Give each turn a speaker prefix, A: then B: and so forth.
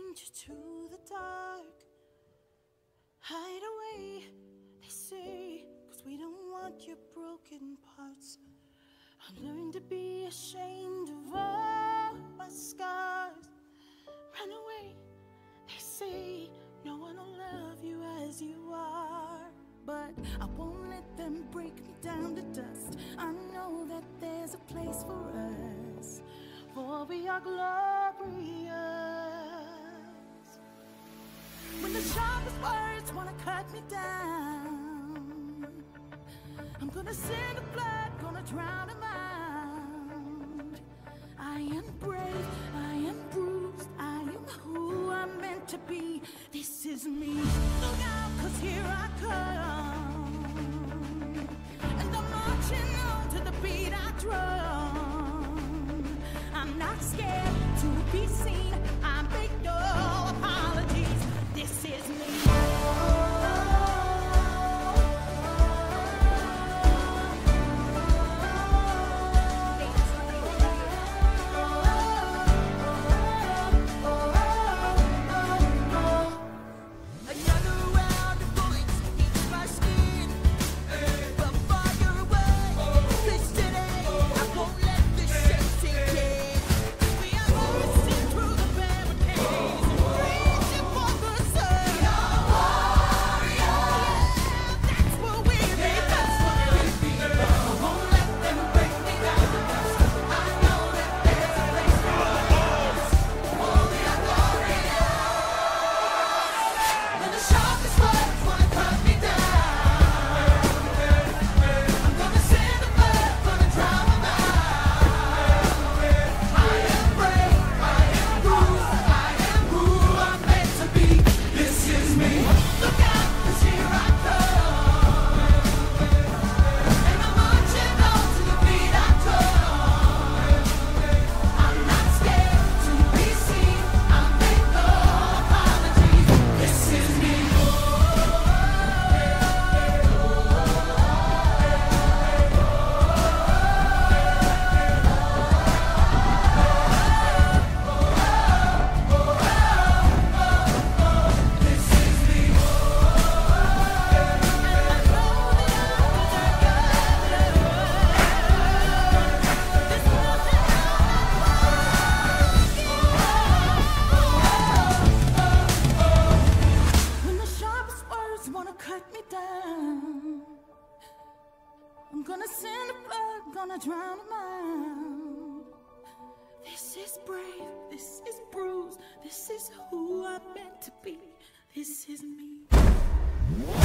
A: send you to the dark. Hide away, they say, 'cause we don't want your broken parts. I learned to be ashamed of all my scars. Run away, they say, no one will love you as you are. But I won't let them break me down to dust. I know that there's a place for us, for we are glorious. When the sharpest words wanna cut me down, I'm gonna send the blood, gonna drown them out. I am brave, I am bruised, I am who I'm meant to be. This is me. Look out, 'cause here I come, and I'm marching on to the beat I drum. I'm not scared to be seen, I make no apologies. This is me. I'm gonna send the blood, gonna drown them out. This is brave, this is bruised, this is who I'm meant to be. This is me.